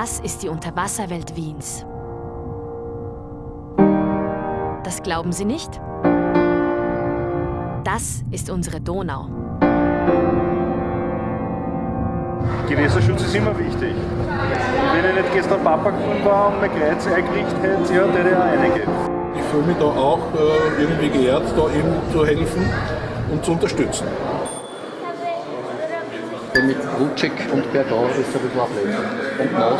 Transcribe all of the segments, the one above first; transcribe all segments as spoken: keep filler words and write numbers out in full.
Das ist die Unterwasserwelt Wiens. Das glauben Sie nicht? Das ist unsere Donau. Gewässerschutz ist immer wichtig. Wenn ich nicht gestern Papa gefahren war und mein Kreuz eingerichtet hätte, ja, hätte ich auch reingehen. Ich fühle mich da auch äh, irgendwie geehrt, da eben zu helfen und zu unterstützen. Mit rutschig und bergauf ist ein bisschen ablesen. Und Maus.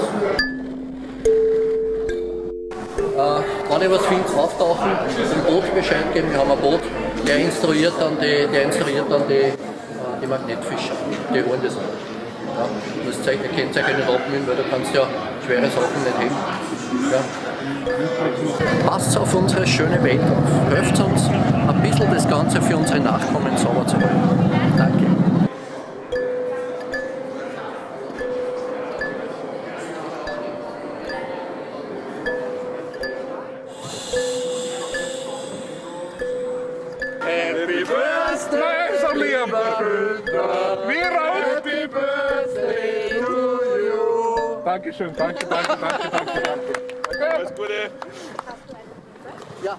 Äh, wenn ich was finde, auftauchen, dem Boot Bescheid geben. Wir haben ein Boot, der instruiert dann die, der instruiert dann die, äh, die Magnetfischer, die holen das an. Ja, du musst Zeichen, ihr könnt euch nicht abmühen, weil du kannst ja schwere Sachen nicht heben. Ja. Passt auf unsere schöne Welt auf. Hilft uns, ein bisschen das Ganze für unsere Nachkommen sauber zu halten. Danke. Happy Birthday, so lieber Günther! Happy Birthday to you! Dankeschön, danke, danke, danke, danke, danke. Alles Gute! Ja.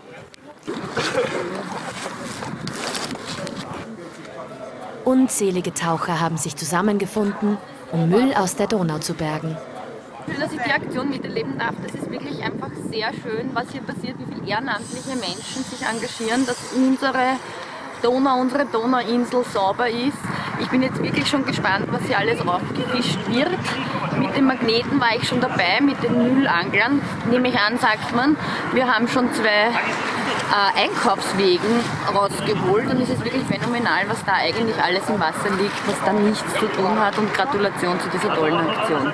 Unzählige Taucher haben sich zusammengefunden, um Müll aus der Donau zu bergen. Schön, dass ich die Aktion miterleben darf. Das ist wirklich einfach sehr schön, was hier passiert, wie viele ehrenamtliche Menschen sich engagieren, dass unsere Donau, unsere Donauinsel sauber ist. Ich bin jetzt wirklich schon gespannt, was hier alles raufgefischt wird. Mit den Magneten war ich schon dabei, mit den Müllanglern, nehme ich an, sagt man. Wir haben schon zwei äh, Einkaufswegen rausgeholt und es ist wirklich phänomenal, was da eigentlich alles im Wasser liegt, was da nichts zu tun hat, und Gratulation zu dieser tollen Aktion.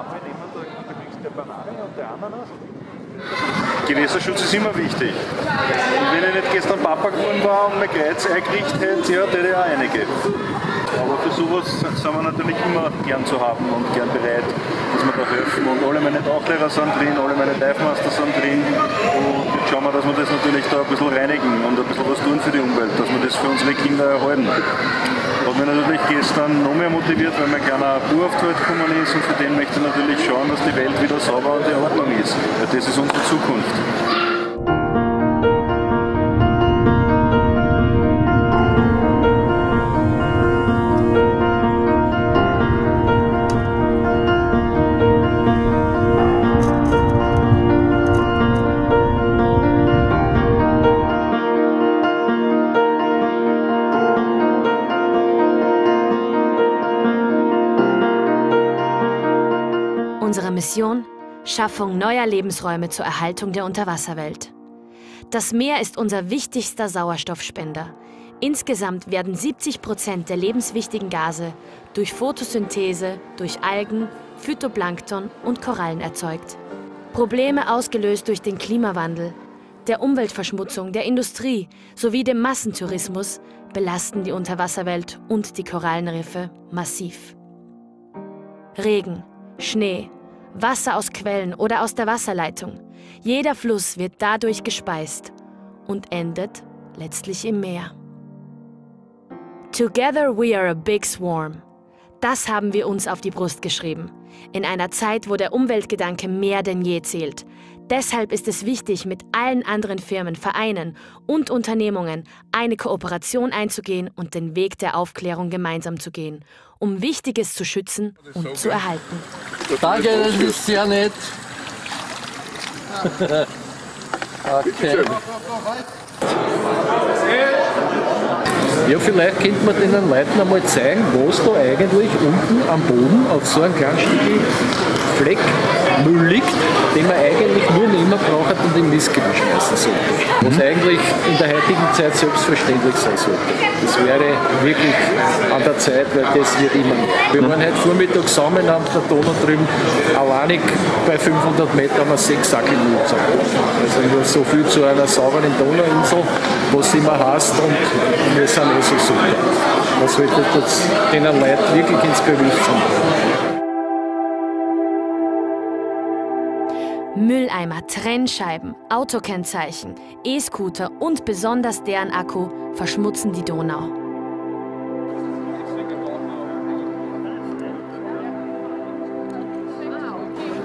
Gewässerschutz ist immer wichtig. Und wenn ich nicht gestern Papa gefahren war und mein Kreuz eingerichtet hätte, ja, hätte ich auch reingehen. Aber für sowas sind wir natürlich immer gern zu haben und gern bereit, dass wir da helfen. Und alle meine Tauchlehrer sind drin, alle meine Dive-Master sind drin. Und jetzt schauen wir, dass wir das natürlich da ein bisschen reinigen und ein bisschen was tun für die Umwelt, dass wir das für unsere Kinder erhalten. Hat mich natürlich gestern noch mehr motiviert, weil mein kleiner Bub auf die Welt gekommen ist, und für den möchte ich natürlich schauen, dass die Welt wieder sauber und in Ordnung ist. Weil das ist unsere Zukunft. Unsere Mission: Schaffung neuer Lebensräume zur Erhaltung der Unterwasserwelt. Das Meer ist unser wichtigster Sauerstoffspender. Insgesamt werden siebzig Prozent der lebenswichtigen Gase durch Photosynthese, durch Algen, Phytoplankton und Korallen erzeugt. Probleme ausgelöst durch den Klimawandel, der Umweltverschmutzung, der Industrie sowie dem Massentourismus belasten die Unterwasserwelt und die Korallenriffe massiv. Regen, Schnee, Wasser aus Quellen oder aus der Wasserleitung. Jeder Fluss wird dadurch gespeist und endet letztlich im Meer. Together we are a big swarm. Das haben wir uns auf die Brust geschrieben. In einer Zeit, wo der Umweltgedanke mehr denn je zählt. Deshalb ist es wichtig, mit allen anderen Firmen, Vereinen und Unternehmungen eine Kooperation einzugehen und den Weg der Aufklärung gemeinsam zu gehen, um Wichtiges zu schützen und zu erhalten. Danke, das ist sehr nett. Okay. Ja, vielleicht könnte man den Leuten einmal zeigen, was da eigentlich unten am Boden auf so einem kleinen Stück Fleck Müll liegt, den man eigentlich nur nehmen braucht und in den Mistgabel schmeißen sollte. Was mhm. eigentlich in der heutigen Zeit selbstverständlich sein sollte. Das wäre wirklich an der Zeit, weil das wird immer. Wir waren heute Vormittag zusammen an der Donau drüben, alleinig bei fünfhundert Meter haben wir sechs Sackel Müll zusammen. Also nur so viel zu einer sauberen Donauinsel, was immer heißt, und wir sind eh so super. Das sollte jetzt den Leuten wirklich ins Bewusstsein bringen. Mülleimer, Trennscheiben, Autokennzeichen, E-Scooter und besonders deren Akku verschmutzen die Donau.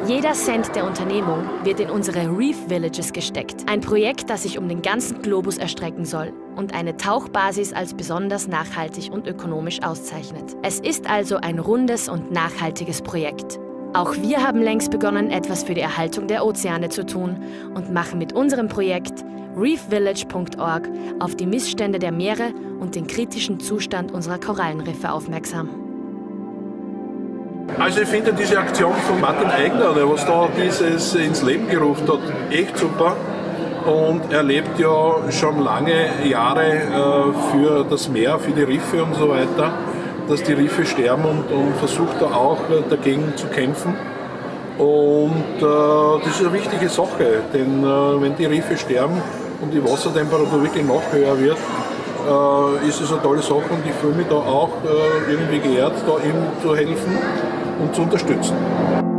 Jeder Cent der Unternehmung wird in unsere Reef Villages gesteckt. Ein Projekt, das sich um den ganzen Globus erstrecken soll und eine Tauchbasis als besonders nachhaltig und ökonomisch auszeichnet. Es ist also ein rundes und nachhaltiges Projekt. Auch wir haben längst begonnen, etwas für die Erhaltung der Ozeane zu tun und machen mit unserem Projekt reef village punkt org auf die Missstände der Meere und den kritischen Zustand unserer Korallenriffe aufmerksam. Also ich finde diese Aktion von Martin Eigner, der was da dieses ins Leben gerufen hat, echt super. Und er lebt ja schon lange Jahre äh, für das Meer, für die Riffe und so weiter, dass die Riffe sterben und, und versucht da auch äh, dagegen zu kämpfen. Und äh, das ist eine wichtige Sache, denn äh, wenn die Riffe sterben und die Wassertemperatur wirklich noch höher wird, äh, ist es eine tolle Sache und ich fühle mich da auch äh, irgendwie geehrt, da ihm zu helfen und zu unterstützen.